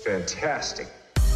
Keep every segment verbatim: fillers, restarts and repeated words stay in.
Fantastic.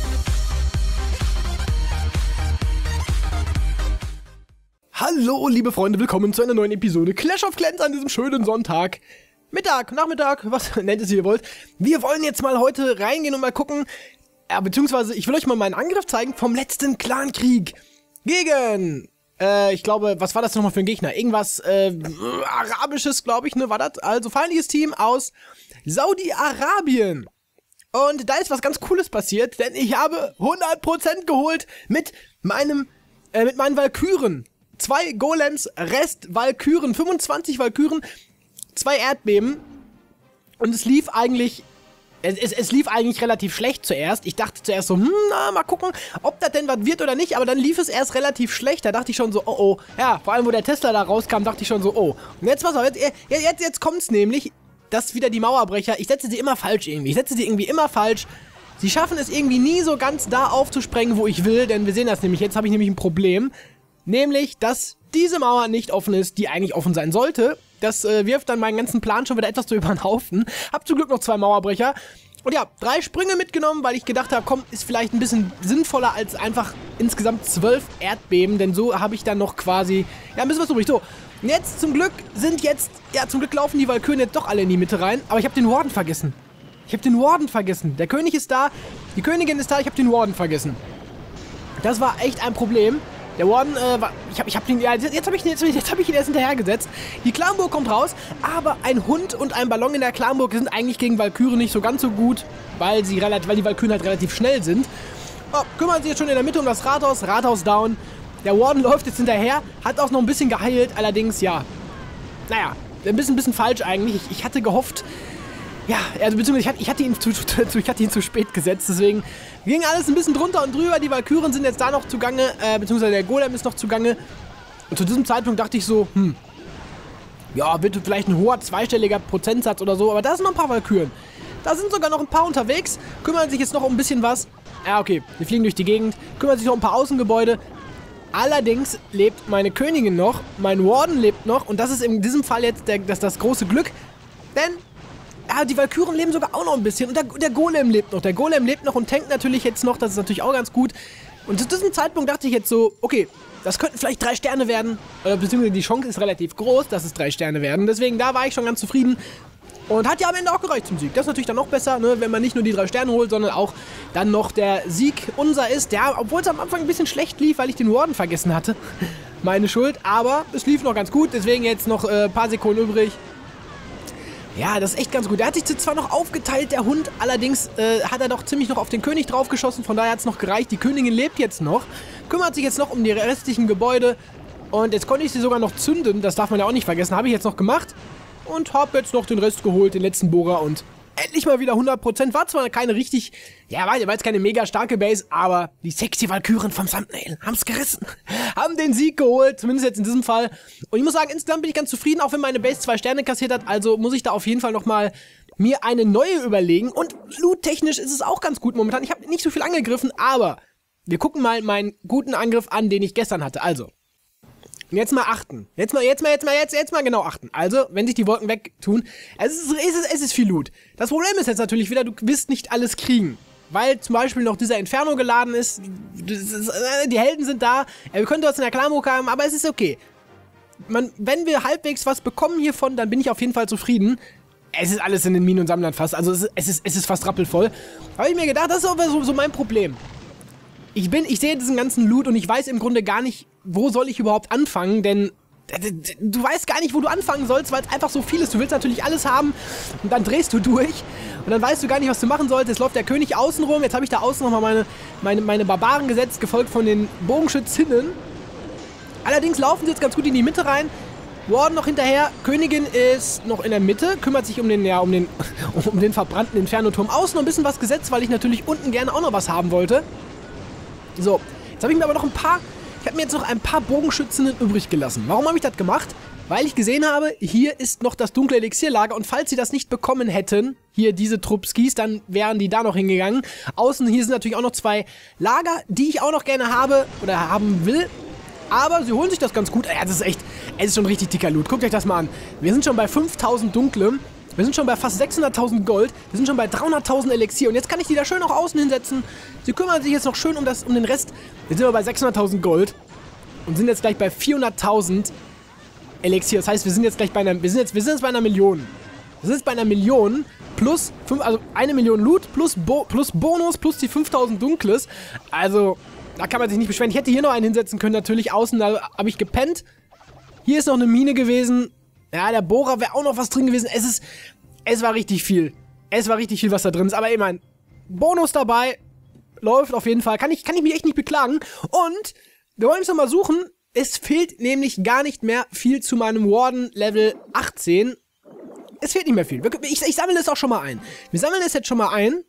Hallo, liebe Freunde, willkommen zu einer neuen Episode Clash of Clans an diesem schönen Sonntag. Mittag, Nachmittag, was nennt es, wie ihr wollt. Wir wollen jetzt mal heute reingehen und mal gucken, ja, beziehungsweise ich will euch mal meinen Angriff zeigen vom letzten Clankrieg gegen, äh, ich glaube, was war das nochmal für ein Gegner? Irgendwas, äh, Arabisches, glaube ich, ne, war das? Also feindliches Team aus Saudi-Arabien. Und da ist was ganz Cooles passiert, denn ich habe hundert Prozent geholt mit meinem, äh, mit meinen Valkyren. Zwei Golems, Rest Valkyren, fünfundzwanzig Valkyren, zwei Erdbeben. Und es lief eigentlich, es, es, es lief eigentlich relativ schlecht zuerst. Ich dachte zuerst so, hm, na, mal gucken, ob das denn was wird oder nicht. Aber dann lief es erst relativ schlecht. Da dachte ich schon so, oh, oh. Ja, vor allem, wo der Tesla da rauskam, dachte ich schon so, oh. Und jetzt, pass auf, jetzt, jetzt, jetzt kommt's nämlich, dass wieder die Mauerbrecher, ich setze sie immer falsch irgendwie. Ich setze sie irgendwie immer falsch. Sie schaffen es irgendwie nie so ganz da aufzusprengen, wo ich will. Denn wir sehen das nämlich, jetzt habe ich nämlich ein Problem. Nämlich, dass diese Mauer nicht offen ist, die eigentlich offen sein sollte. Das äh, wirft dann meinen ganzen Plan schon wieder etwas so über den Haufen. Hab zum Glück noch zwei Mauerbrecher. Und ja, drei Sprünge mitgenommen, weil ich gedacht habe, komm, ist vielleicht ein bisschen sinnvoller als einfach insgesamt zwölf Erdbeben. Denn so habe ich dann noch quasi, ja, ein bisschen was übrig. So, und jetzt zum Glück sind jetzt, ja, zum Glück laufen die Valkyren jetzt doch alle in die Mitte rein. Aber ich habe den Warden vergessen. Ich habe den Warden vergessen. Der König ist da, die Königin ist da, ich habe den Warden vergessen. Das war echt ein Problem. Der Warden, äh, war, ich hab, ich hab den, ja, jetzt habe ich, jetzt, jetzt hab ich ihn erst hinterhergesetzt. Die Clanburg kommt raus, aber ein Hund und ein Ballon in der Clanburg sind eigentlich gegen Valkyren nicht so ganz so gut, weil, sie relativ, weil die Valkyren halt relativ schnell sind. Oh, kümmern sich jetzt schon in der Mitte um das Rathaus, Rathaus down. Der Warden läuft jetzt hinterher, hat auch noch ein bisschen geheilt, allerdings, ja, naja, ein bisschen, ein bisschen falsch eigentlich. Ich, ich hatte gehofft, ja, also beziehungsweise ich hatte, ich hatte, ihn zu, zu, ich hatte ihn zu spät gesetzt, deswegen ging alles ein bisschen drunter und drüber. Die Valkyren sind jetzt da noch zugange, äh, beziehungsweise der Golem ist noch zugange. Und zu diesem Zeitpunkt dachte ich so, hm, ja, wird vielleicht ein hoher zweistelliger Prozentsatz oder so, aber da sind noch ein paar Valkyren. Da sind sogar noch ein paar unterwegs, kümmern sich jetzt noch um ein bisschen was. Ja, okay, wir fliegen durch die Gegend, kümmern sich noch um ein paar Außengebäude. Allerdings lebt meine Königin noch, mein Warden lebt noch und das ist in diesem Fall jetzt der, das, das große Glück, denn ja, die Valkyren leben sogar auch noch ein bisschen und der, der Golem lebt noch. Der Golem lebt noch und tankt natürlich jetzt noch, das ist natürlich auch ganz gut. Und zu diesem Zeitpunkt dachte ich jetzt so, okay, das könnten vielleicht drei Sterne werden, äh, beziehungsweise die Chance ist relativ groß, dass es drei Sterne werden. Deswegen, da war ich schon ganz zufrieden und hat ja am Ende auch gereicht zum Sieg. Das ist natürlich dann noch besser, ne, wenn man nicht nur die drei Sterne holt, sondern auch dann noch der Sieg unser ist. Ja, obwohl es am Anfang ein bisschen schlecht lief, weil ich den Warden vergessen hatte. Meine Schuld, aber es lief noch ganz gut, deswegen jetzt noch ein äh, paar Sekunden übrig. Ja, das ist echt ganz gut. Der hat sich zwar noch aufgeteilt, der Hund, allerdings äh, hat er doch ziemlich noch auf den König draufgeschossen, von daher hat es noch gereicht. Die Königin lebt jetzt noch, kümmert sich jetzt noch um die restlichen Gebäude und jetzt konnte ich sie sogar noch zünden, das darf man ja auch nicht vergessen, habe ich jetzt noch gemacht und habe jetzt noch den Rest geholt, den letzten Bohrer und endlich mal wieder hundert Prozent. War zwar keine richtig, ja, war jetzt keine mega starke Base, aber die sexy Valkyren vom Thumbnail haben es gerissen. Haben den Sieg geholt, zumindest jetzt in diesem Fall. Und ich muss sagen, insgesamt bin ich ganz zufrieden, auch wenn meine Base zwei Sterne kassiert hat. Also muss ich da auf jeden Fall nochmal mir eine neue überlegen. Und loot-technisch ist es auch ganz gut momentan. Ich habe nicht so viel angegriffen, aber wir gucken mal meinen guten Angriff an, den ich gestern hatte. Also, jetzt mal achten. Jetzt mal, jetzt mal, jetzt mal, jetzt, jetzt mal genau achten. Also, wenn sich die Wolken wegtun, es ist, es ist, es ist viel Loot. Das Problem ist jetzt natürlich wieder, du wirst nicht alles kriegen. Weil zum Beispiel noch dieser Inferno geladen ist. Die Helden sind da. Wir können das in der Clanburg haben, aber es ist okay. Man, wenn wir halbwegs was bekommen hiervon, dann bin ich auf jeden Fall zufrieden. Es ist alles in den Minen und Sammlern fast. Also, es ist, es ist, es ist fast rappelvoll. Habe ich mir gedacht, das ist aber so, so mein Problem. Ich bin, ich sehe diesen ganzen Loot und ich weiß im Grunde gar nicht, wo soll ich überhaupt anfangen, denn du weißt gar nicht, wo du anfangen sollst, weil es einfach so viel ist. Du willst natürlich alles haben und dann drehst du durch und dann weißt du gar nicht, was du machen sollst. Jetzt läuft der König außen rum, jetzt habe ich da außen nochmal meine, meine, meine Barbaren gesetzt, gefolgt von den Bogenschützinnen. Allerdings laufen sie jetzt ganz gut in die Mitte rein. Warden noch hinterher, Königin ist noch in der Mitte, kümmert sich um den, ja, um den, um den verbrannten Inferno-Turm. Außen noch ein bisschen was gesetzt, weil ich natürlich unten gerne auch noch was haben wollte. So, jetzt habe ich mir aber noch ein paar, ich habe mir jetzt noch ein paar Bogenschützinnen übrig gelassen. Warum habe ich das gemacht? Weil ich gesehen habe, hier ist noch das dunkle Elixierlager und falls sie das nicht bekommen hätten, hier diese Truppskis, dann wären die da noch hingegangen. Außen hier sind natürlich auch noch zwei Lager, die ich auch noch gerne habe oder haben will. Aber sie holen sich das ganz gut. Ja, das ist echt, es ist schon richtig dicker Loot. Guckt euch das mal an. Wir sind schon bei fünftausend Dunklem. Wir sind schon bei fast sechshunderttausend Gold. Wir sind schon bei dreihunderttausend Elixier. Und jetzt kann ich die da schön auch außen hinsetzen. Sie kümmern sich jetzt noch schön um, das, um den Rest. Jetzt sind wir bei sechshunderttausend Gold. Und sind jetzt gleich bei vierhunderttausend Elixier. Das heißt, wir sind jetzt gleich bei einer, wir sind jetzt, wir sind jetzt bei einer Million. Wir sind jetzt bei einer Million plus, fünf, also eine Million Loot plus, Bo, plus Bonus plus die fünftausend Dunkles. Also, da kann man sich nicht beschweren. Ich hätte hier noch einen hinsetzen können, natürlich. Außen, da habe ich gepennt. Hier ist noch eine Mine gewesen. Ja, der Bohrer wäre auch noch was drin gewesen. Es ist, es war richtig viel. Es war richtig viel, was da drin ist. Aber immerhin, Bonus dabei. Läuft auf jeden Fall. Kann ich, kann ich mich echt nicht beklagen. Und wir wollen uns noch mal suchen. Es fehlt nämlich gar nicht mehr viel zu meinem Warden Level achtzehn. Es fehlt nicht mehr viel. Ich, ich sammle es auch schon mal ein. Wir sammeln es jetzt schon mal ein.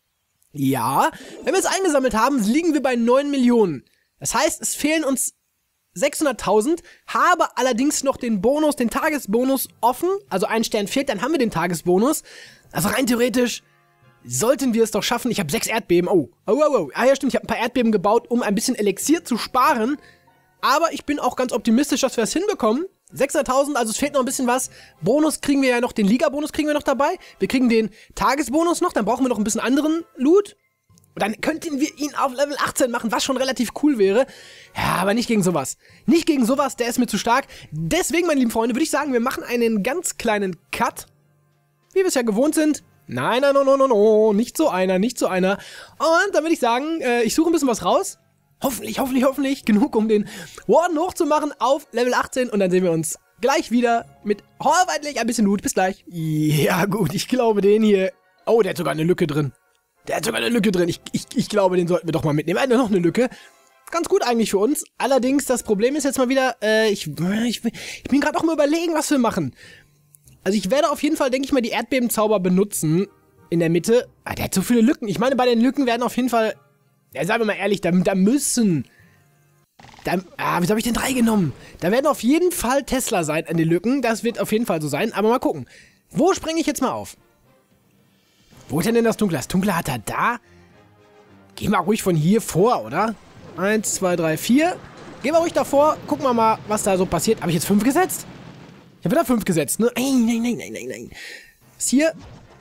Ja. Wenn wir es eingesammelt haben, liegen wir bei neun Millionen. Das heißt, es fehlen uns sechshunderttausend, habe allerdings noch den Bonus, den Tagesbonus offen, also ein Stern fehlt, dann haben wir den Tagesbonus. Also rein theoretisch sollten wir es doch schaffen. Ich habe sechs Erdbeben. Oh, oh, oh, oh. Ah ja, stimmt, ich habe ein paar Erdbeben gebaut, um ein bisschen Elixier zu sparen. Aber ich bin auch ganz optimistisch, dass wir es hinbekommen. sechshunderttausend, also es fehlt noch ein bisschen was. Bonus kriegen wir ja noch, den Liga-Bonus kriegen wir noch dabei. Wir kriegen den Tagesbonus noch, dann brauchen wir noch ein bisschen anderen Loot. Und dann könnten wir ihn auf Level achtzehn machen, was schon relativ cool wäre. Ja, aber nicht gegen sowas. Nicht gegen sowas, der ist mir zu stark. Deswegen, meine lieben Freunde, würde ich sagen, wir machen einen ganz kleinen Cut. Wie wir es ja gewohnt sind. Nein, nein, no, no, no, no. Nicht so einer, nicht so einer. Und dann würde ich sagen, äh, ich suche ein bisschen was raus. Hoffentlich, hoffentlich, hoffentlich. Genug, um den Warden hochzumachen auf Level achtzehn. Und dann sehen wir uns gleich wieder mit hoffentlich ein bisschen Loot. Bis gleich. Ja, gut, ich glaube, den hier... Oh, der hat sogar eine Lücke drin. Der hat sogar eine Lücke drin. Ich, ich, ich glaube, den sollten wir doch mal mitnehmen. Er hat noch eine Lücke. Ganz gut eigentlich für uns. Allerdings, das Problem ist jetzt mal wieder, äh, ich, ich, ich bin gerade auch mal überlegen, was wir machen. Also ich werde auf jeden Fall, denke ich mal, die Erdbebenzauber benutzen. In der Mitte. Ah, der hat so viele Lücken. Ich meine, bei den Lücken werden auf jeden Fall, ja, sagen wir mal ehrlich, da, da müssen, da, ah, wieso habe ich denn drei genommen? Da werden auf jeden Fall Tesla sein an den Lücken. Das wird auf jeden Fall so sein. Aber mal gucken. Wo springe ich jetzt mal auf? Wo ist denn, denn das Dunkle? Das Dunkle hat er da? Gehen wir ruhig von hier vor, oder? Eins, zwei, drei, vier. Gehen wir ruhig davor. Gucken wir mal, was da so passiert. Habe ich jetzt fünf gesetzt? Ich habe wieder fünf gesetzt, ne? Nein, nein, nein, nein, nein, nein. Was hier?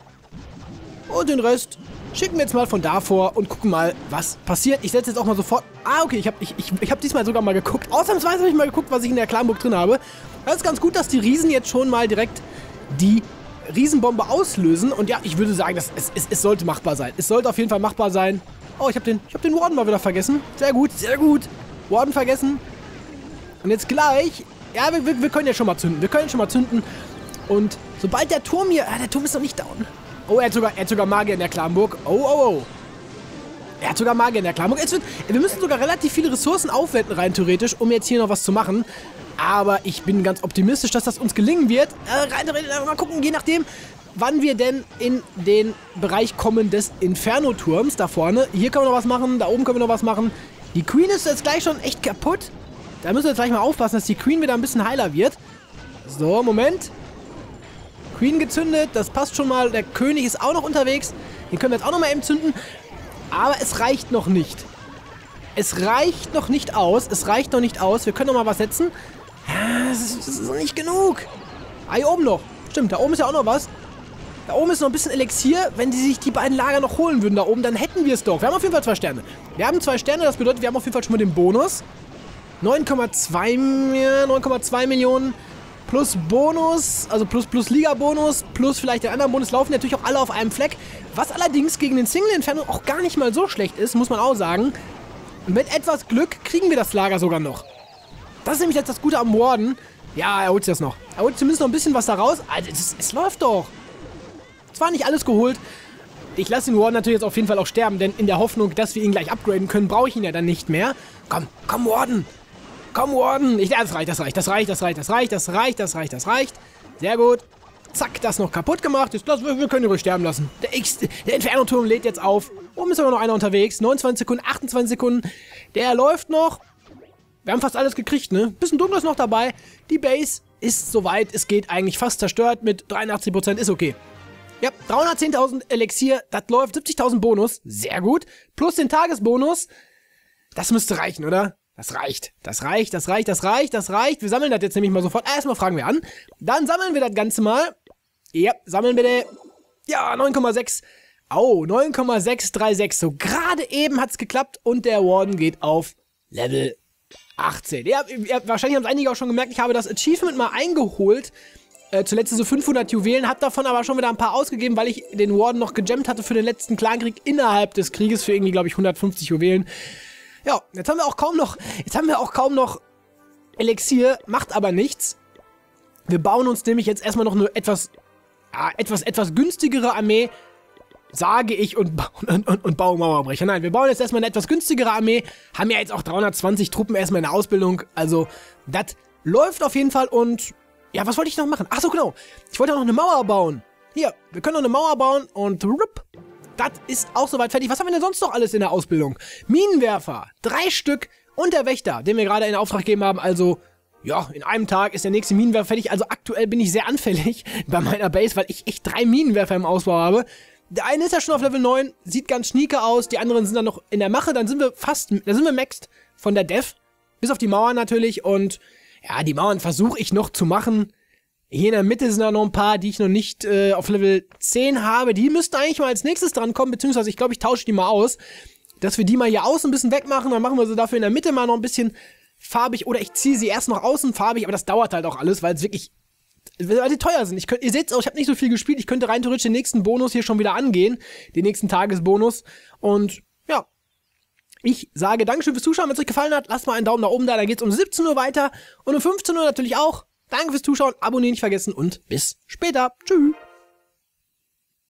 Und den Rest schicken wir jetzt mal von da vor und gucken mal, was passiert. Ich setze jetzt auch mal sofort... Ah, okay, ich habe ich, ich, ich hab diesmal sogar mal geguckt. Ausnahmsweise habe ich mal geguckt, was ich in der Clanburg drin habe. Das ist ganz gut, dass die Riesen jetzt schon mal direkt die Riesenbombe auslösen. Und ja, ich würde sagen, das, es, es, es sollte machbar sein. Es sollte auf jeden Fall machbar sein. Oh, ich habe den, ich hab den Warden mal wieder vergessen. Sehr gut, sehr gut. Warden vergessen. Und jetzt gleich... Ja, wir, wir, wir können ja schon mal zünden. Wir können schon mal zünden. Und sobald der Turm hier... Ah, der Turm ist noch nicht down. Oh, er hat sogar, er hat sogar Magier in der Clanburg. Oh, oh, oh. Er hat sogar Magier in der Clanburg. Jetzt wird, wir müssen sogar relativ viele Ressourcen aufwenden, rein theoretisch, um jetzt hier noch was zu machen. Aber ich bin ganz optimistisch, dass das uns gelingen wird. Äh, rein theoretisch, mal gucken, je nachdem, wann wir denn in den Bereich kommen des Inferno-Turms da vorne. Hier können wir noch was machen, da oben können wir noch was machen. Die Queen ist jetzt gleich schon echt kaputt. Da müssen wir jetzt gleich mal aufpassen, dass die Queen wieder ein bisschen heiler wird. So, Moment. Queen gezündet, das passt schon mal. Der König ist auch noch unterwegs. Den können wir jetzt auch noch mal eben zünden. Aber es reicht noch nicht. Es reicht noch nicht aus. Es reicht noch nicht aus. Wir können noch mal was setzen. Ja, das ist, das ist noch nicht genug. Ah, hier oben noch. Stimmt, da oben ist ja auch noch was. Da oben ist noch ein bisschen Elixier. Wenn die sich die beiden Lager noch holen würden da oben, dann hätten wir es doch. Wir haben auf jeden Fall zwei Sterne. Wir haben zwei Sterne, das bedeutet, wir haben auf jeden Fall schon mal den Bonus. neun Komma zwei Millionen plus Bonus, also plus, plus Liga-Bonus, plus vielleicht den anderen Bonus, laufen natürlich auch alle auf einem Fleck. Was allerdings gegen den Single-Inferno auch gar nicht mal so schlecht ist, muss man auch sagen. Und mit etwas Glück kriegen wir das Lager sogar noch. Das ist nämlich jetzt das Gute am Warden. Ja, er holt sich das noch. Er holt zumindest noch ein bisschen was da raus. Also, es, es läuft doch. Zwar nicht alles geholt. Ich lasse den Warden natürlich jetzt auf jeden Fall auch sterben, denn in der Hoffnung, dass wir ihn gleich upgraden können, brauche ich ihn ja dann nicht mehr. Komm, komm, Warden. Komm, Warden. Ich, ja, das reicht, das reicht, das reicht, das reicht, das reicht, das reicht, das reicht, das reicht. Sehr gut. Zack, das noch kaputt gemacht. Jetzt, das, wir, wir können ihn ruhig sterben lassen. Der, X, der Inferno-Turm lädt jetzt auf. Oben ist aber noch einer unterwegs. neunundzwanzig Sekunden, achtundzwanzig Sekunden. Der läuft noch. Wir haben fast alles gekriegt, ne? Bisschen dunkles noch dabei. Die Base ist soweit. Es geht eigentlich fast zerstört mit dreiundachtzig Prozent. Ist okay. Ja, dreihundertzehntausend Elixier. Das läuft. siebzigtausend Bonus. Sehr gut. Plus den Tagesbonus. Das müsste reichen, oder? Das reicht. Das reicht, das reicht, das reicht, das reicht. Wir sammeln das jetzt nämlich mal sofort. Erstmal fragen wir an. Dann sammeln wir das Ganze mal. Ja, sammeln bitte. Ja, neun Komma sechs. Oh, neun Komma sechs drei sechs. So, gerade eben hat's geklappt und der Warden geht auf Level achtzehn. Ja, ja, wahrscheinlich haben es einige auch schon gemerkt, ich habe das Achievement mal eingeholt. Äh, zuletzt so fünfhundert Juwelen, habe davon aber schon wieder ein paar ausgegeben, weil ich den Warden noch gejammt hatte für den letzten Clankrieg innerhalb des Krieges für irgendwie, glaube ich, hundertfünfzig Juwelen. Ja, jetzt haben wir auch kaum noch, jetzt haben wir auch kaum noch Elixier, macht aber nichts. Wir bauen uns nämlich jetzt erstmal noch eine etwas, ja, etwas, etwas günstigere Armee, sage ich, und, und, und, und baue Mauerbrecher. Nein, wir bauen jetzt erstmal eine etwas günstigere Armee, haben ja jetzt auch dreihundertzwanzig Truppen erstmal in der Ausbildung, also das läuft auf jeden Fall. Und ja, was wollte ich noch machen? Ach so, genau, ich wollte auch noch eine Mauer bauen. Hier, wir können noch eine Mauer bauen und rup, das ist auch soweit fertig. Was haben wir denn sonst noch alles in der Ausbildung? Minenwerfer, drei Stück und der Wächter, den wir gerade in Auftrag gegeben haben, also ja, in einem Tag ist der nächste Minenwerfer fertig. Also aktuell bin ich sehr anfällig bei meiner Base, weil ich echt drei Minenwerfer im Ausbau habe. Der eine ist ja schon auf Level neun, sieht ganz schnieke aus, die anderen sind dann noch in der Mache, dann sind wir fast, da sind wir maxed von der Dev, bis auf die Mauern natürlich. Und ja, die Mauern versuche ich noch zu machen. Hier in der Mitte sind da noch ein paar, die ich noch nicht äh, auf Level zehn habe. Die müssten eigentlich mal als nächstes dran kommen, beziehungsweise ich glaube, ich tausche die mal aus, dass wir die mal hier außen ein bisschen wegmachen. Dann machen wir sie dafür in der Mitte mal noch ein bisschen farbig, oder ich ziehe sie erst noch außen farbig, aber das dauert halt auch alles, weil es wirklich, weil sie teuer sind. Ich könnt, ihr seht es auch, ich habe nicht so viel gespielt, ich könnte rein theoretisch den nächsten Bonus hier schon wieder angehen, den nächsten Tagesbonus. Und ja, ich sage Dankeschön fürs Zuschauen. Wenn es euch gefallen hat, lasst mal einen Daumen nach oben da, dann geht es um siebzehn Uhr weiter und um fünfzehn Uhr natürlich auch. Danke fürs Zuschauen, abonnieren nicht vergessen und bis später. Tschüss.